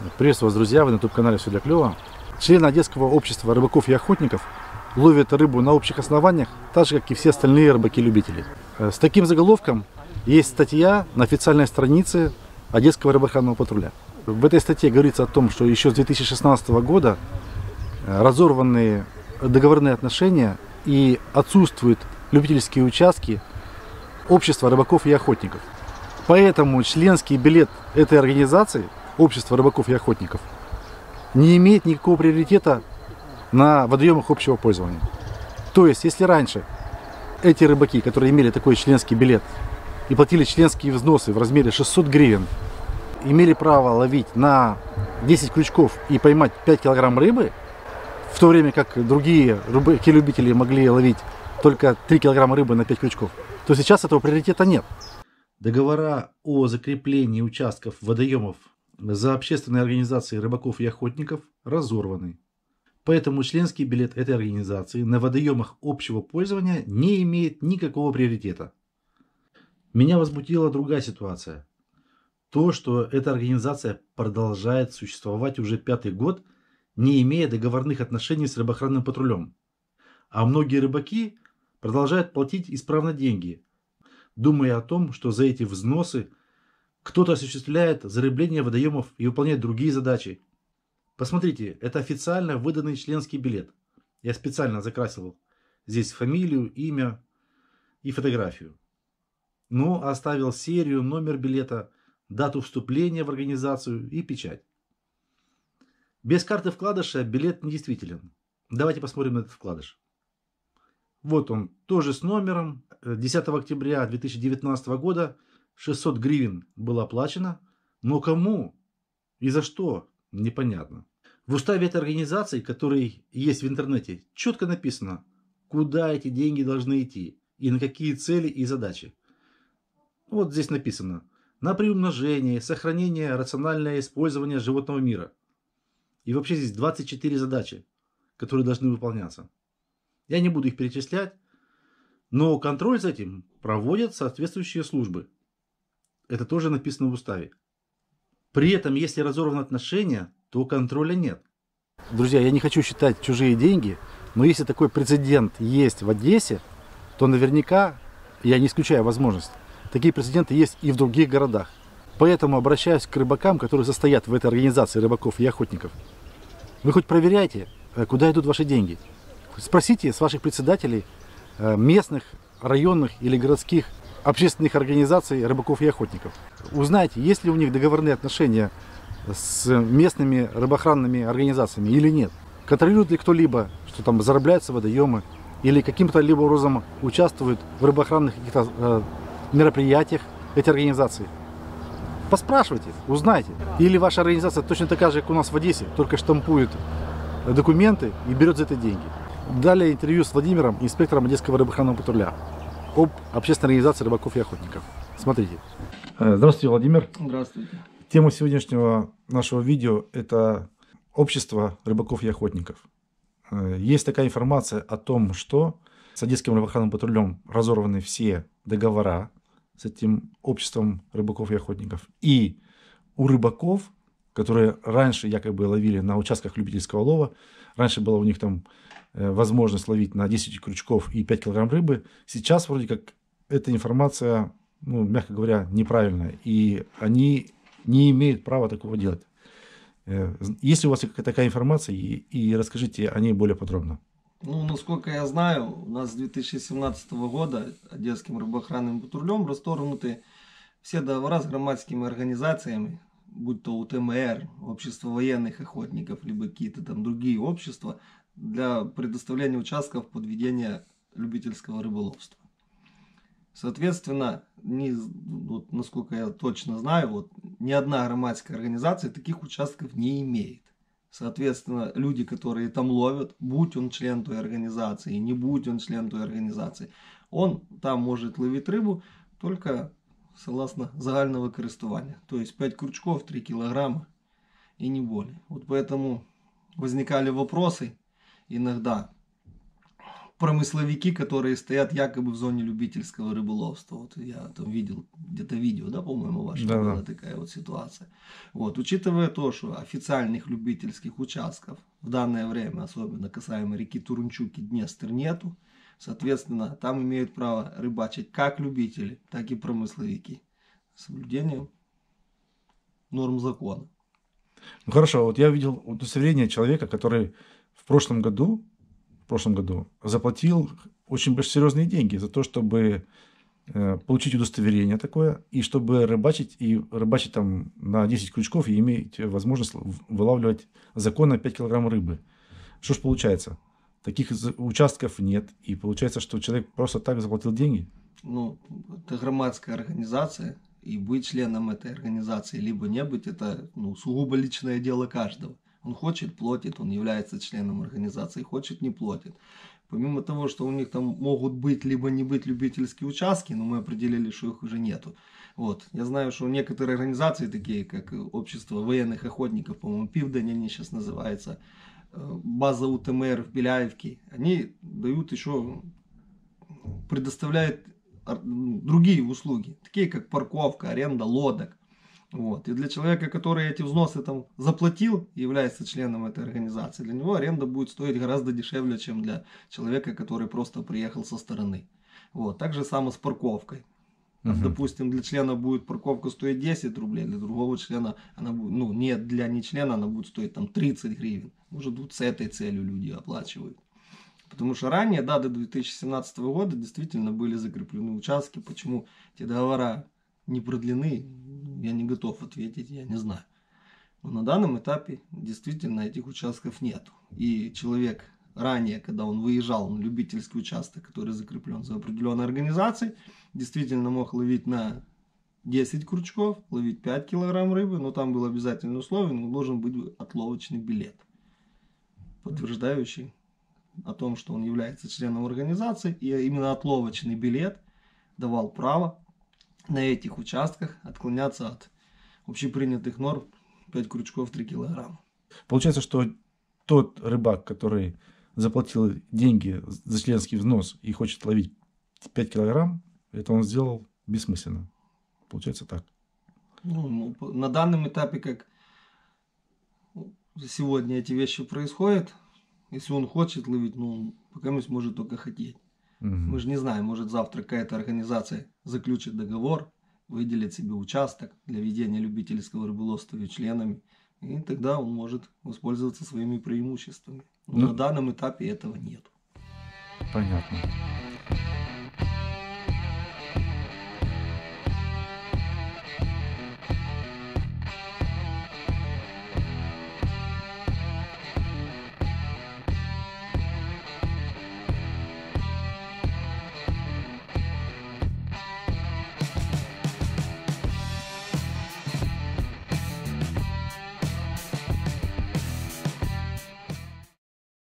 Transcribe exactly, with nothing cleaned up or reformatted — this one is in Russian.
Приветствую вас, друзья, вы на ютуб-канале «Все для клёва». Члены Одесского общества рыбаков и охотников ловят рыбу на общих основаниях, так же, как и все остальные рыбаки-любители. С таким заголовком есть статья на официальной странице Одесского рыбоохранного патруля. В этой статье говорится о том, что еще с две тысячи шестнадцатого года разорваны договорные отношения и отсутствуют любительские участки общества рыбаков и охотников. Поэтому членский билет этой организации, общества рыбаков и охотников, не имеет никакого приоритета на водоемах общего пользования. То есть, если раньше эти рыбаки, которые имели такой членский билет и платили членские взносы в размере шестьсот гривен, имели право ловить на десять крючков и поймать пять килограмм рыбы, в то время как другие рыбаки-любители могли ловить только три килограмма рыбы на пять крючков, то сейчас этого приоритета нет. Договора о закреплении участков водоемов за общественной организацией рыбаков и охотников разорваны. Поэтому членский билет этой организации на водоемах общего пользования не имеет никакого приоритета. Меня возмутила другая ситуация. То, что эта организация продолжает существовать уже пятый год, не имея договорных отношений с рыбоохранным патрулем. А многие рыбаки продолжают платить исправно деньги, думая о том, что за эти взносы кто-то осуществляет зарыбление водоемов и выполняет другие задачи. Посмотрите, это официально выданный членский билет. Я специально закрасил здесь фамилию, имя и фотографию. Но оставил серию, номер билета, дату вступления в организацию и печать. Без карты вкладыша билет недействителен. Давайте посмотрим на этот вкладыш. Вот он, тоже с номером. десятого октября две тысячи девятнадцатого года шестьсот гривен было оплачено. Но кому и за что, непонятно. В уставе этой организации, который есть в интернете, четко написано, куда эти деньги должны идти и на какие цели и задачи. Вот здесь написано: на приумножение, сохранение, рациональное использование животного мира. И вообще здесь двадцать четыре задачи, которые должны выполняться. Я не буду их перечислять, но контроль за этим проводят соответствующие службы. Это тоже написано в уставе. При этом, если разорваны отношения, то контроля нет. Друзья, я не хочу считать чужие деньги, но если такой прецедент есть в Одессе, то наверняка, я не исключаю возможность, такие прецеденты есть и в других городах. Поэтому обращаюсь к рыбакам, которые состоят в этой организации рыбаков и охотников. Вы хоть проверяйте, куда идут ваши деньги. Спросите с ваших председателей местных, районных или городских общественных организаций рыбаков и охотников. Узнайте, есть ли у них договорные отношения с местными рыбоохранными организациями или нет. Контролирует ли кто-либо, что там зарабляются водоемы, или каким-то либо образом участвуют в рыбоохранных каких-то э, мероприятиях эти организации. Поспрашивайте, узнайте. Или ваша организация точно такая же, как у нас в Одессе, только штампует документы и берет за это деньги. Далее интервью с Владимиром, инспектором Одесского рыбоохранного патруля, об общественной организации рыбаков и охотников. Смотрите. Здравствуйте, Владимир. Здравствуйте. Тема сегодняшнего нашего видео – это общество рыбаков и охотников. Есть такая информация о том, что с Одесским рыбоохранным патрулем разорваны все договора с этим обществом рыбаков и охотников. И у рыбаков, которые раньше якобы ловили на участках любительского лова, раньше была у них там возможность ловить на десять крючков и пять килограмм рыбы, сейчас вроде как эта информация, ну, мягко говоря, неправильная. И они не имеют права такого делать. Есть ли у вас такая информация, и, и расскажите о ней более подробно. Ну, насколько я знаю, у нас с две тысячи семнадцатого года Одесским рыбоохранным патрулем расторгнуты все договора с громадскими организациями, будь то УТМР, Общество военных охотников, либо какие-то там другие общества, для предоставления участков под ведение любительского рыболовства. Соответственно, не, вот, насколько я точно знаю, вот, ни одна громадская организация таких участков не имеет. Соответственно, люди, которые там ловят, будь он член той организации, не будь он член той организации, он там может ловить рыбу только согласно загального користування. То есть пять крючков, три килограмма и не более. Вот поэтому возникали вопросы иногда промысловики, которые стоят якобы в зоне любительского рыболовства. Вот я там видел где-то видео, да, по-моему, ваше, Да, была да. такая вот ситуация. Вот, учитывая то, что официальных любительских участков в данное время, особенно касаемо реки Турунчук и Днестр, нету, соответственно, там имеют право рыбачить как любители, так и промысловики. С соблюдением норм закона. Ну хорошо, вот я видел удостоверение человека, который в прошлом году, в прошлом году заплатил очень большие серьезные деньги за то, чтобы э, получить удостоверение такое, и чтобы рыбачить, и рыбачить там на десять крючков и иметь возможность вылавливать законно пять килограмм рыбы. Что ж получается? Таких участков нет, и получается, что человек просто так заплатил деньги? Ну, это громадская организация, и быть членом этой организации, либо не быть, это ну, сугубо личное дело каждого. Он хочет, платит, он является членом организации, хочет, не платит. Помимо того, что у них там могут быть, либо не быть любительские участки, но мы определили, что их уже нету. Вот. Я знаю, что некоторые организации, такие как Общество военных охотников, по-моему, Пивдень они сейчас называются, база УТМР в Беляевке, они дают еще, предоставляют другие услуги, такие как парковка, аренда лодок. Вот. И для человека, который эти взносы там заплатил, является членом этой организации, для него аренда будет стоить гораздо дешевле, чем для человека, который просто приехал со стороны. Вот. Так же само с парковкой. Там, Угу. допустим, для члена будет парковка стоить десять рублей, для другого члена она будет, ну, нет, для не члена она будет стоить там тридцать гривен. Может, вот с этой целью люди оплачивают. Потому что ранее, да, до две тысячи семнадцатого года действительно были закреплены участки. Почему эти договора не продлены, я не готов ответить, я не знаю. Но на данном этапе действительно этих участков нет. И человек ранее, когда он выезжал на любительский участок, который закреплен за определенной организацией, действительно мог ловить на десять крючков, ловить пять килограмм рыбы, но там было обязательное условие, но должен быть отловочный билет, подтверждающий о том, что он является членом организации, и именно отловочный билет давал право на этих участках отклоняться от общепринятых норм пять крючков три килограмма. Получается, что тот рыбак, который заплатил деньги за членский взнос и хочет ловить пять килограмм, это он сделал бессмысленно. Получается так. Ну, на данном этапе, как сегодня эти вещи происходят, если он хочет ловить, ну, пока он может только хотеть. Угу. Мы же не знаем, может завтра какая-то организация заключит договор, выделит себе участок для ведения любительского рыболовства и членами, и тогда он может воспользоваться своими преимуществами. Но ну, на данном этапе этого нет. Понятно.